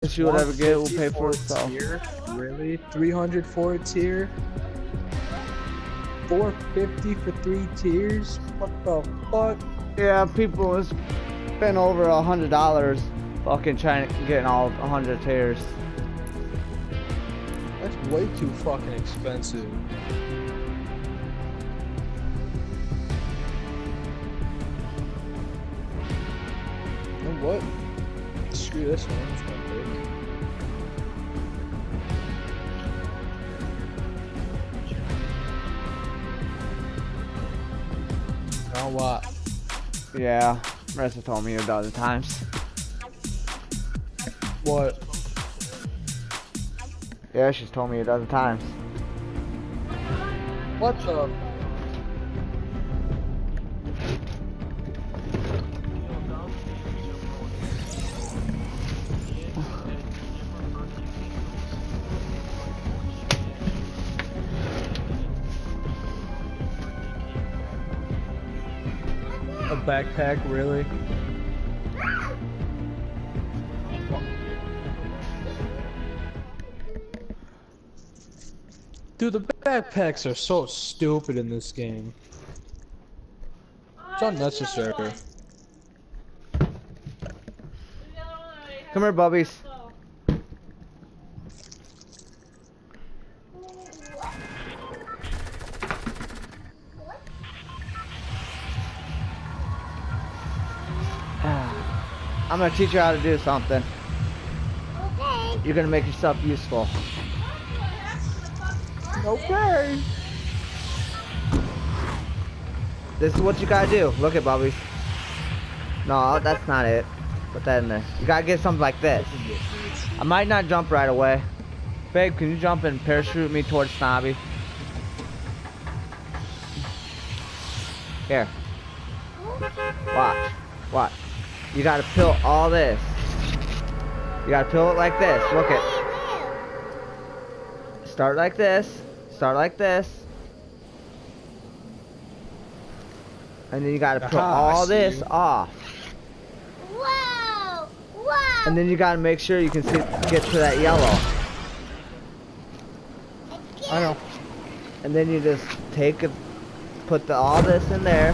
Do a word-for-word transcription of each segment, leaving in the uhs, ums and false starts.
She would ever get will pay for itself. Tier? Really? three hundred for a tier? four fifty for three tiers? What the fuck? Yeah, people spend over a hundred dollars fucking trying to get all a hundred tiers. That's way too fucking expensive. You know what? Screw this one. I'm just gonna take it. Now what? Yeah, Marissa told me a dozen times. What? Yeah, she's told me a dozen times. What the? A backpack, really? Dude, the backpacks are so stupid in this game. It's unnecessary. Come here, Bubbies. I'm gonna teach you how to do something. Okay. You're gonna make yourself useful. Okay. This is what you gotta do. Look at Bubbies. No, that's not it. Put that in there. You gotta get something like this. I might not jump right away. Babe, can you jump and parachute me towards Snobby? Here. Watch. Watch. You gotta peel all this. You gotta peel it like this. Look it. Start like this. Start like this. And then you gotta peel Aha, all I see this you. off. Whoa! Whoa! And then you gotta make sure you can see get to that yellow. I know. And then you just take it, put the, all this in there.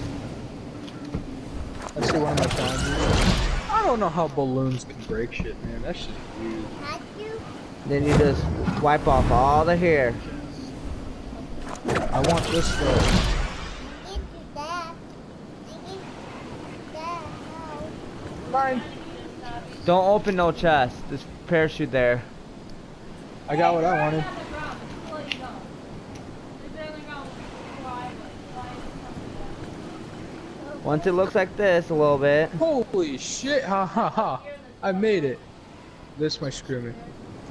Let's see one of my times. I don't know how balloons can break shit, man. That shit's weird. Not you. Then you just wipe off all the hair. I want this though. Into that. Into that. No. Fine. Don't open no chest. Just parachute there. I got what I wanted. Once it looks like this a little bit. Holy shit! Ha ha ha! I made it. This might screw me.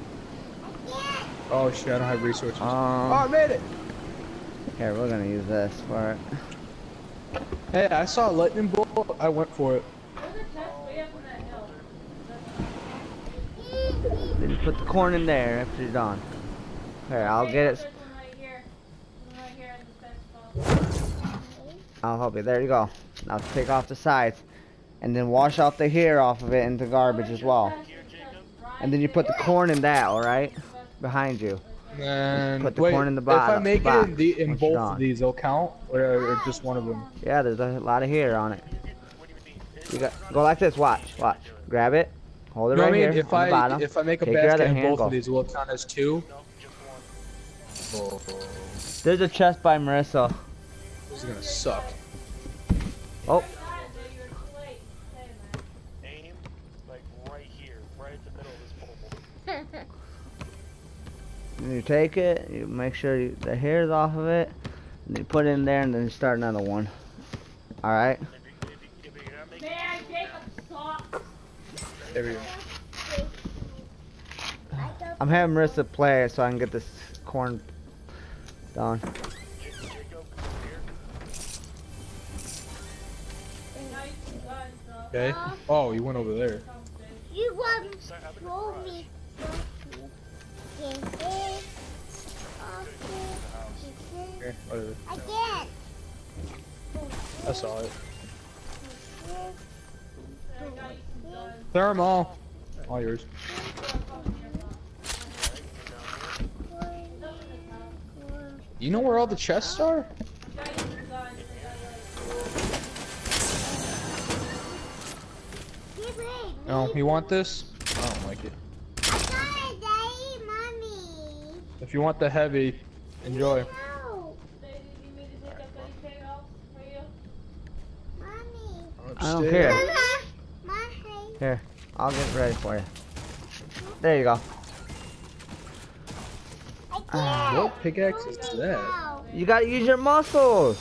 Oh shit! I don't have resources. Um, oh, I made it. Here, we're gonna use this for it. Hey, I saw a lightning bolt. I went for it. Then you put the corn in there after you're done. Here, I'll get it. I'll help you. There you go. Now take off the sides. And then wash out the hair off of it into garbage as well. And then you put the corn in that, alright? Behind you. And Put the wait, corn in the if bottom. I make it in, the, in once you're both done. of these, they'll count, or, or just one of them. Yeah, there's a lot of hair on it. You got go like this. Watch, watch. Grab it. Hold it You know right what I mean? here If on the I bottom. if I make a Take your other basket in hand, both go. of these, will it count as two? Oh, There's a chest by Marissa. this is gonna suck. Oh, Aim, like right here, right at the middle of this pole. and you take it. You make sure you, the hair's off of it. And you put it in there, and then you start another one. All right. If you, if you, if you're not making There we go. I'm having Marissa play it so I can get this corn done. Jacob, here. Okay. Oh, you went over there. You want to roll me. Okay, whatever. Again. I saw it. Thermal. All yours. You know where all the chests are? Oh, you want this? I don't like it. Daddy, Mommy. If you want the heavy, enjoy. No. Mommy. I don't care. Mama. Mommy. Here, I'll get ready for you. There you go. I can't. What pickaxe is that? No. You gotta use your muscles.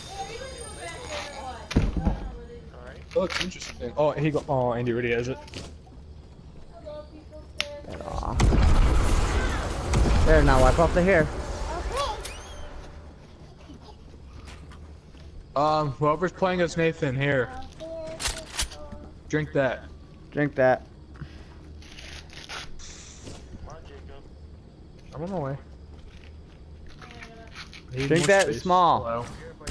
Oh, looks interesting. Oh, he go. Oh, Andy already has it. Get off. There, now wipe off the hair. Okay. Um, whoever's playing as Nathan, here, drink that. Drink that. Come on, Jacob. I'm on my way. Need Drink more that space. small. Hello.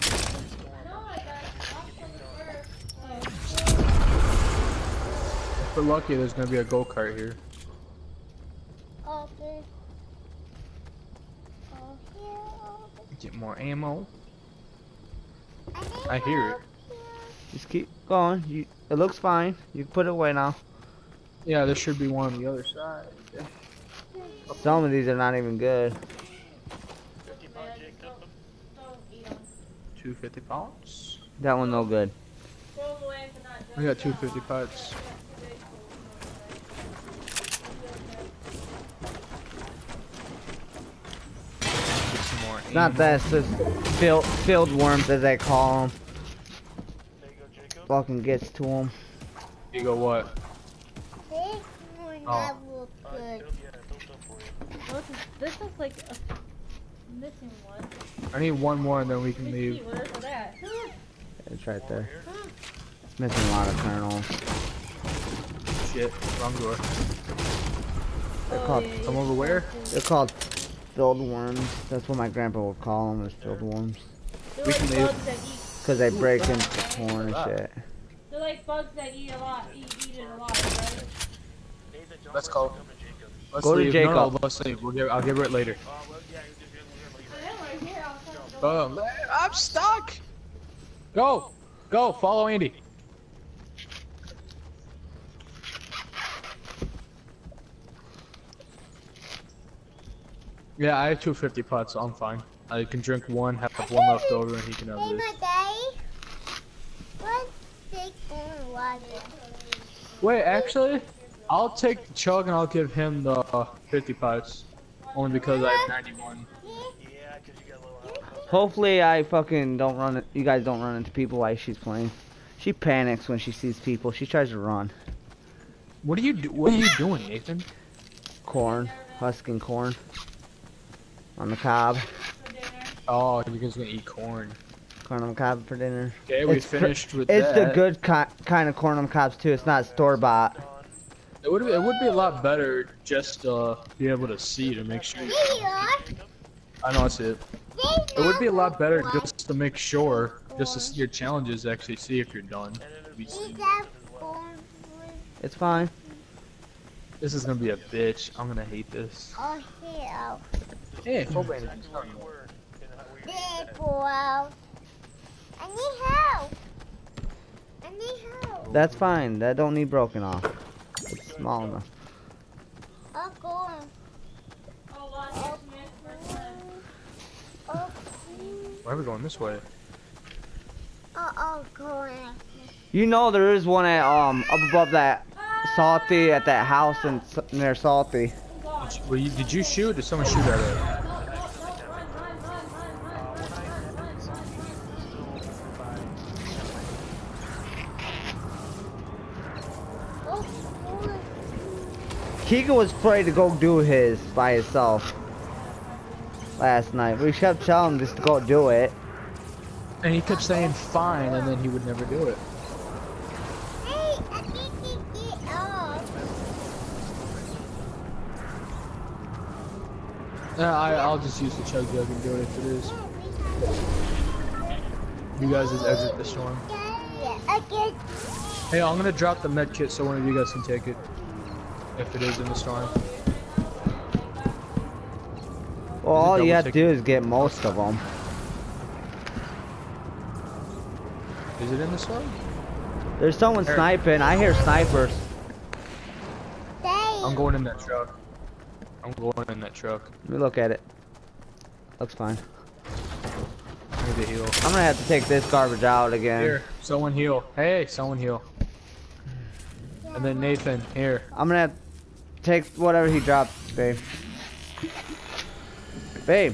If we're lucky, there's gonna be a go-kart here. Okay. Okay. Get more ammo. I, need I hear it. help here. Just keep going. You, it looks fine. You can put it away now. Yeah, there should be one on the other side. Some of these are not even good. fifty pound Jacob. two fifty pounds. That one no good. I got two fifty pounds. Get some more It's not ammo. that. It's just field, field worms, as they call them. There you go, Jacob. Fucking gets to them. You go what? This one Oh. not look Uh, good. build- yeah, build up for you. Well, this, is, this looks like a missing one. I need one more and then we can Let's leave. see, where's that? It's right there. Here. It's missing a lot of kernels. Shit, wrong door. They're Oh, called. yeah, Come yeah. over where? They're called field worms. That's what my grandpa would call them. Is field worms. They're We like can leave. bugs that eat. Cause they break into the corn and shit. They're like bugs that eat a lot. Eat, eat it a lot, right? Nathan, John Let's West go. is coming, Jacob. Let's Go to leave. No, no, Jacob. let's leave. We'll give, I'll give it later. Oh, well, yeah, you're just gonna leave. I am right here. I'll tell you. Um, I'm stuck. Go, go, follow Andy. Yeah, I have two fifty pots, so I'm fine. I can drink one, have one left over, and he can have Hey, this. my daddy. Let's take one water. Wait, actually, I'll take the chug and I'll give him the uh, fifty pots, only because I have ninety-one. Yeah, because you got a little help. Hopefully, I fucking don't run. You guys don't run into people while she's playing. She panics when she sees people. She tries to run. What are you do? What are you doing, Nathan? Corn, husking corn on the cob. Oh, you guys gonna eat corn. Corn on the cob for dinner. Okay, we It's pr- finished with It's that. the good ki kind of corn on the cobs too. It's not store bought. It would be, it would be a lot better just uh be able to see to make sure. You, Here. I know that's it. It would be a lot better just to make sure, just to see your challenges, actually see if you're done. We Is see. that corn? It's fine. This is gonna be a bitch. I'm gonna hate this. Oh, here. Hey, full bandage. Where you were and how- where you There, at. boy. I need help. I need help. That's fine. That don't need broken off. It's small enough. Oh, corn. Oh, watch this, man. First time. Oh, Why are we going this way? oh, oh, corn. You know there is one at um up above that Salty at that house in, near Salty. Did you, well, you, did you shoot? Or did someone shoot at it? Oh, corn. Keegan was afraid to go do his by himself last night. We kept telling him just to go do it. And he kept saying fine, and then he would never do it. Hey, I think you get off. Yeah, I, I'll just use the chug jug and do it if it is. You guys just exit the storm. Yeah, I get. Hey, I'm gonna drop the med kit so one of you guys can take it. If it is in the storm. Well, all double you have to ticket? do is get most of them. Is it in the storm? There's someone Eric. sniping. I hear snipers. I'm going in that truck. I'm going in that truck. Let me look at it. Looks fine. I need to heal. I'm gonna have to take this garbage out again. Here, someone heal. Hey, someone heal. And then Nathan, here. I'm gonna have to take whatever he dropped, babe. Babe.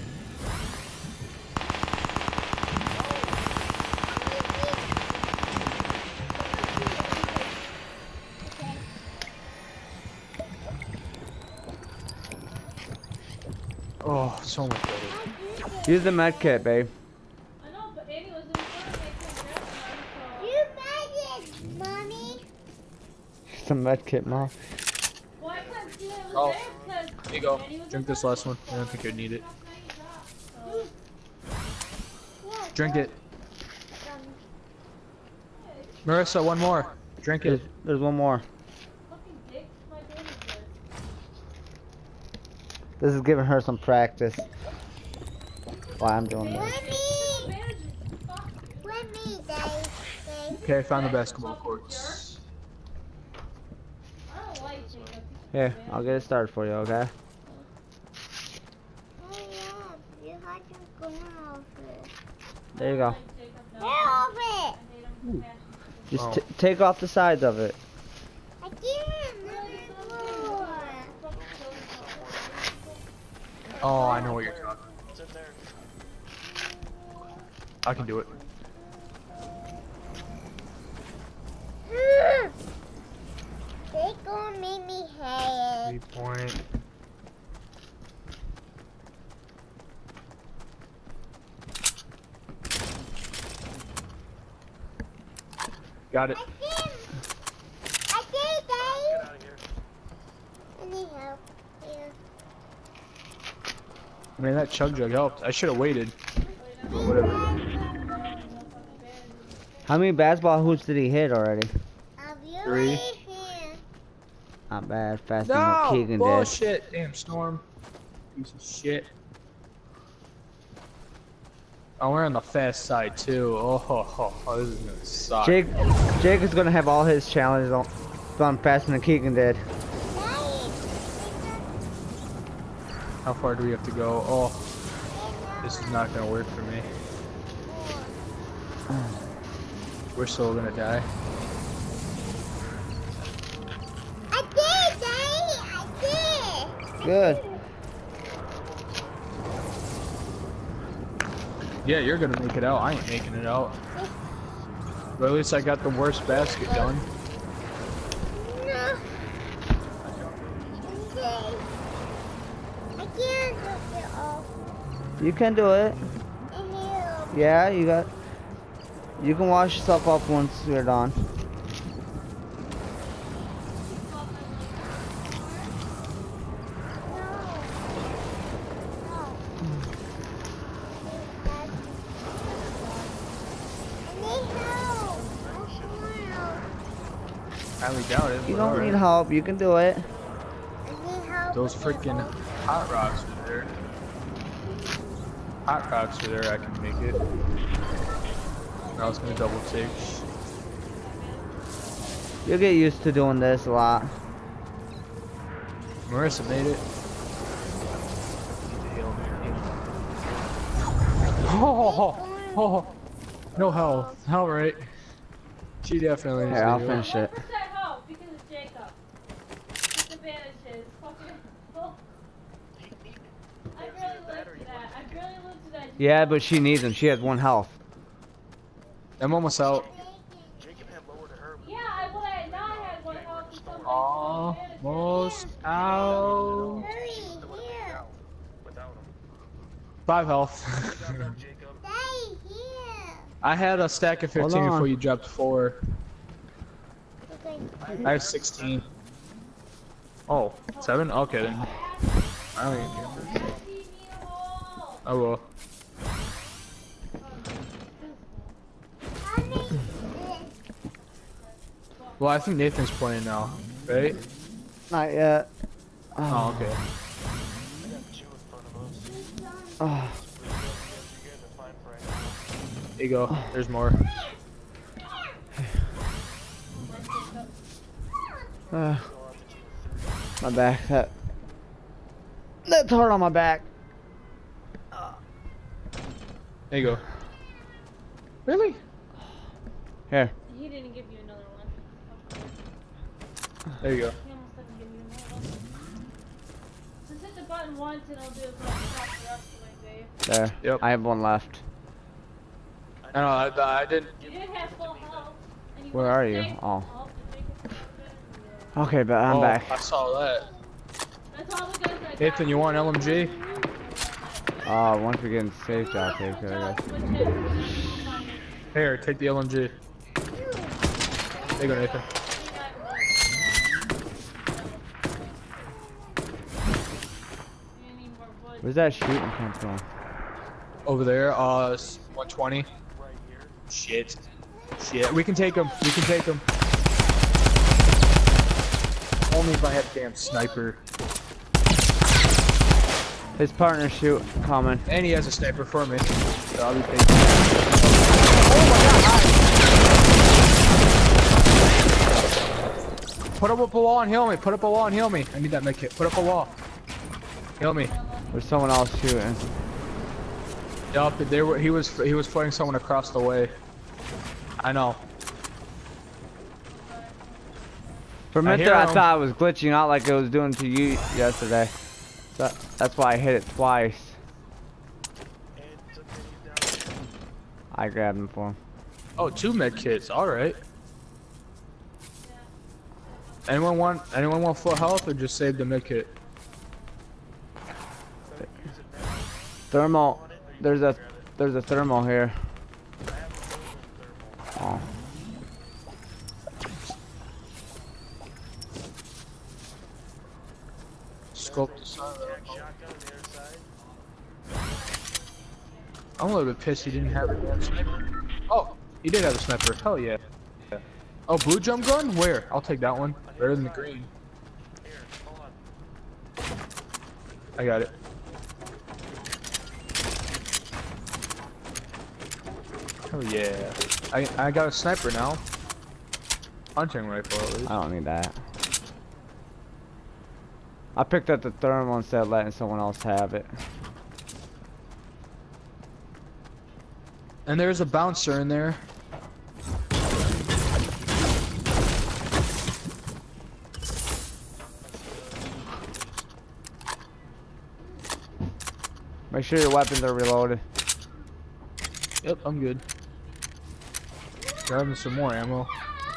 Oh, so much better. Use the med kit, babe. I know, but Annie was in the front of me. You made it, mommy. Some med kit, mom. Well, I couldn't see that it was Oh. there because Here you go. Annie was in Drink this front last of one. me. I don't think you'd need it. So, Drink it. Marissa, one more. Drink There's, it. there's one more. fucking dick, my baby good. This is giving her some practice. Why I'm doing this. Let me, Advantages, fuck you. let me, Dave. Dave. Okay, I found the basketball courts. I don't like Jacob. Here, I'll get it started for you, okay? Hey, yeah, you had to go off it. There you go. Get off it. Just Oh. t take off the sides of it. I can't. More. Oh, I know what you're talking. It's in there. I can do it. They gonna make me hate. Three point. Got it. I can't. I can't, Get Dave. out of here. I need help. Here. I mean, that chug jug helped. I should have waited. But whatever. How many basketball hoops did he hit already? I'll be Three. right here. Not bad. Faster than No! Keegan did. Bullshit! Damn storm. Piece of shit. Oh, we're on the fast side too. Oh, ho, ho, ho, this is gonna suck. Jake, Jake is gonna have all his challenges on, done faster than Keegan did. How far do we have to go? Oh, this is not gonna work for me. We're still gonna die. I did, Daddy. I did. Good. Yeah, you're gonna make it out. I ain't making it out. But at least I got the worst basket done. No. Okay. I can't do it all. You can do it. I need Yeah, you got. You can wash yourself up once you're done. I highly doubt it. You but don't alright. need help. You can do it. Those freaking hot rocks are there. Hot rocks are there. I can make it. I was gonna double take. You'll get used to doing this a lot. Marissa made it. Oh, oh, oh, no health. All right. She definitely needs Here, I'll to do it. finish it. one percent help because it's Jacob. Disadvantages. Fucking. I really lived to that. I really lived to that. Yeah, but she needs them. She has one health. I'm almost out. Jacob had lower to her. Yeah, I would have not had one help and some Almost out. Hurry, here. Without him. Five health. Good job, Jacob. Stay here. I had a stack of Hold fifteen on. before you dropped four. Okay. I have sixteen. Oh, seven? Okay then. I don't even care. I will. How many is Well, I think Nathan's playing now, right? Not yet. Oh, okay. I got two in front of us. Oh. You guys are fine for right now. There you go. There's more. Uh, my back. That. That's hard on my back. There you go. Really? Here. He didn't give you another one. There you go. He almost didn't give you another one. Just hit the button once and it'll do it for the rest of the way, Dave. There. Yep. I have one left. I know. I, I didn't. You didn't have full health. And you Where went are you? straight- Oh. Oh, did you make it through? Okay, but I'm oh, back. I saw that. That's all the guys I got. Nathan, you want L M G? Uh, once we get in safe, I'll take it, I guess. Here, take the L M G. There you go, Nathan. Where's that shooting come from? Over there, uh, one twenty. Right here. Shit. Shit. We can take him. We can take him. Only if I had a damn sniper. His partner shoot coming. And he has a sniper for me. So I'll be taking. Put up a wall and heal me. Put up a wall and heal me. I need that med kit. Put up a wall. Heal me. There's someone else shooting. Yup, they were. He was. He was fighting someone across the way. I know. For a I minute hear there, I him. thought it was glitching out like it was doing to you yesterday. So, that's why I hit it twice. And took it down. I grabbed him for him. Oh, two med kits. All right. Anyone want? Anyone want full health or just save the med kit? Thermal. There's a there's a thermal here. Oh. Scope the side. Shotgun on the other side. I'm a little bit pissed he didn't have a damn sniper. Oh, he did have a sniper. Hell yeah. Oh, blue jump gun? Where? I'll take that one. Better than the green. Here, hold on. I got it. Oh yeah. I I got a sniper now. Hunting rifle at least. I don't need that. I picked up the thermal instead of letting someone else have it. And there's a bouncer in there. Make sure your weapons are reloaded. Yep, I'm good. Grabbing some more ammo.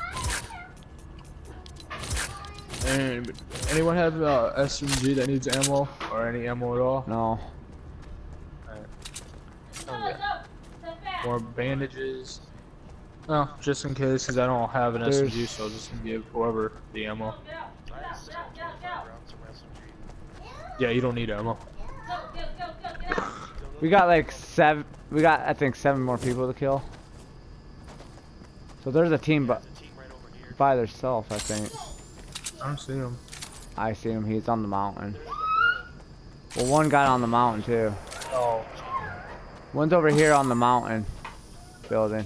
And anyone have uh, S M G that needs ammo or any ammo at all? No. Okay. More bandages. No, just in case, because I don't have an S M G, so I'll just give whoever the ammo. I have still twenty-five rounds of S M G. Yeah, you don't need ammo. We got like seven. We got I think seven more people to kill. So there's a team, but There's a team right over here. by themselves, I think. I don't see him. I see him. He's on the mountain. They're in the middle. Well, one got on the mountain too. Oh. One's over here on the mountain building.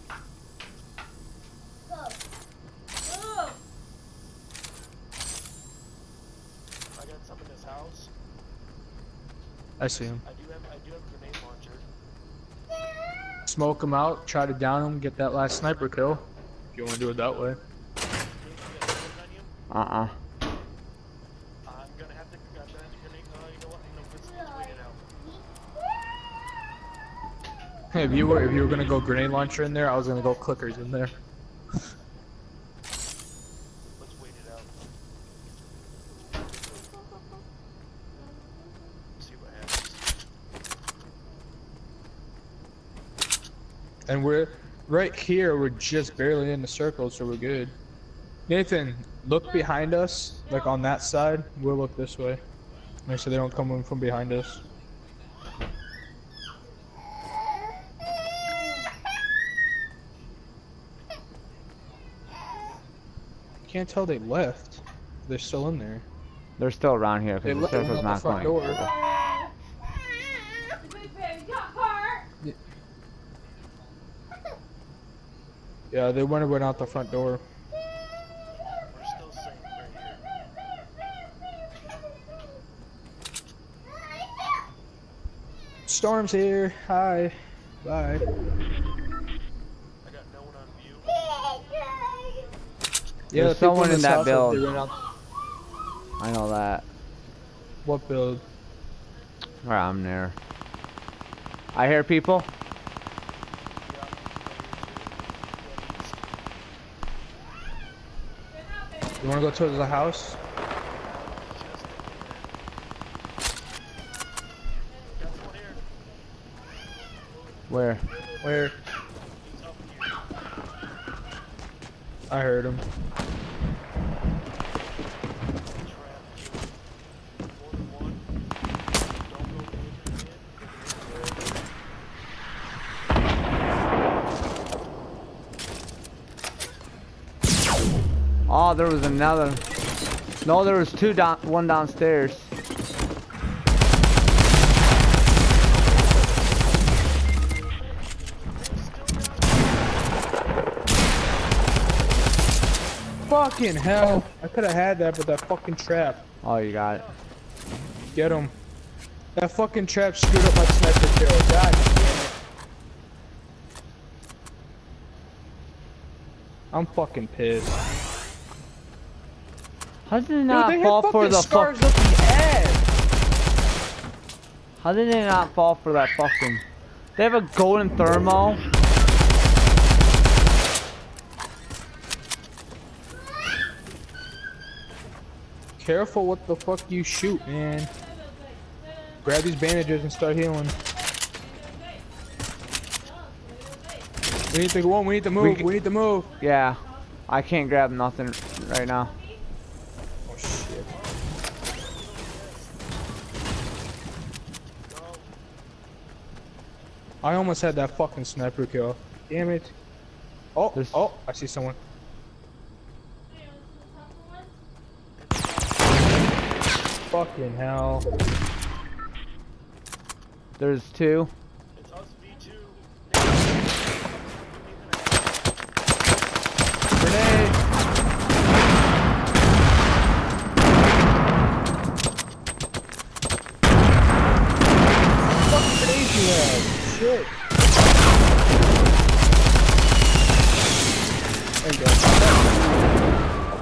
I got some in this house. I see him. I do have I do have a grenade launcher. Smoke him out, try to down him, get that last sniper kill. If you want to do it that way. Dave, you got smoke on you? Uh-uh. I'm gonna have to I'm gonna have to grenade uh, you know what? No, let's, let's wait it out. Hey, if you were if you were gonna go grenade launcher in there, I was gonna go clickers in there. Let's wait it out. See what happens. And we're right here, we're just barely in the circle, so we're good. Nathan, look behind us, like on that side. We'll look this way. Make sure they don't come in from behind us. Can't tell they left. they're still in there. They're still around here They because the let them circle's out the not front going. door. The big baby got hurt. Yeah, they went went out the front door. We're still safe right here. Storm's here. Hi. Bye. I got no one on view. Yeah, There's the people someone in this that house, they build. ran out- I know that. What build? Where I'm there. I hear people. You wanna go towards the house? Where? Where? I heard him. Oh, there was another. No, there was two down, one downstairs. Fucking hell! I could have had that, but that fucking trap. Oh, you got it. Get him. That fucking trap screwed up my sniper kill. God damn it. I'm fucking pissed. How did it Dude, not they fall have for fucking the scars fuck? up the ass. How did it not fall for that fucking? They have a golden thermal. Careful what the fuck you shoot, man. Grab these bandages and start healing. We need to go on, we need to move, we, We- need to move. Yeah, I can't grab nothing right now. Oh shit. I almost had that fucking sniper kill. Damn it. Oh, There's- oh, I see someone. Fucking hell. There's two. It's us V two. Grenade! Fucking grenades you have! Shit! There you go.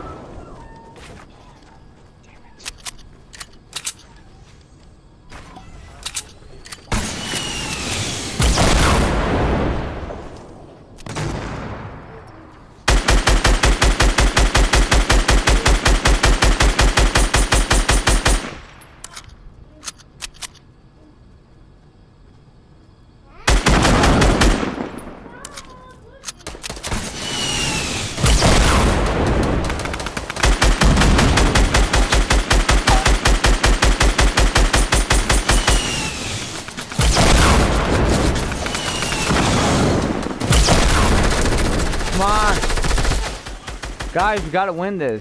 Come on, guys, you gotta win this.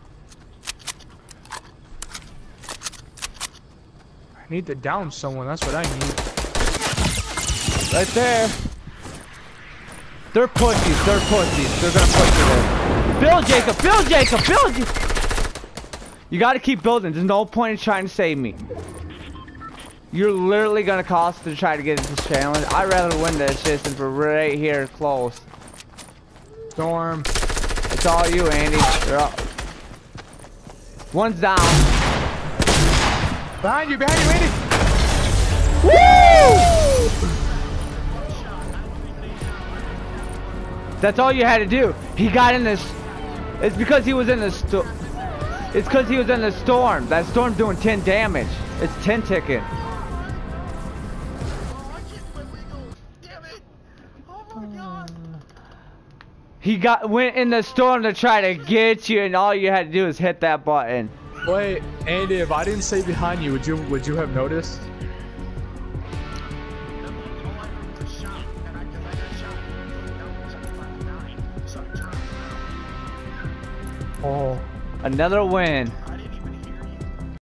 I need to down someone, that's what I need. Right there. They're pussies. They're pussies. They're gonna push you there. Build, Jacob. Build, Jacob. Build. You gotta keep building. There's no point in trying to save me. You're literally gonna cost to try to get into this challenge. I'd rather win this shit since we're right here close. Storm. It's all you, Andy. They're all... One's down. Behind you, behind you, Andy! Woo! That's all you had to do. He got in this. It's because he was in the storm. It's because he was in the storm. That storm doing ten damage. It's ten ticking. He got went in the storm to try to get you, and all you had to do is hit that button. Wait, Andy, if I didn't say behind you, would you would you have noticed? Oh. Another win.